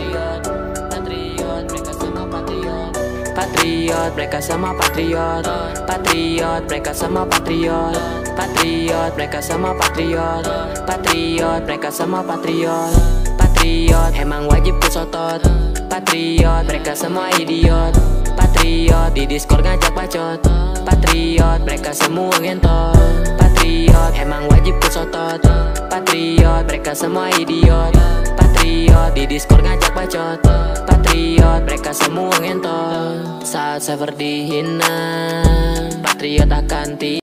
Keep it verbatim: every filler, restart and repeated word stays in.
patriot, patriot, mereka semua patriot. Patriot, mereka semua patriot. Patriot, mereka semua patriot. Patriot, mereka semua patriot. Patriot, mereka semua patriot. Patriot, emang wajib kusotot. Patriot, mereka semua idiot. Patriot, di Discord ngajak bacot. Patriot, mereka semua ngentot. Patriot, emang wajib kusotot. Patriot, mereka semua idiot. Patriot, di Discord ngajak bacot. Patriot, mereka semua ngentot. Saat server dihina, Patriot akan ti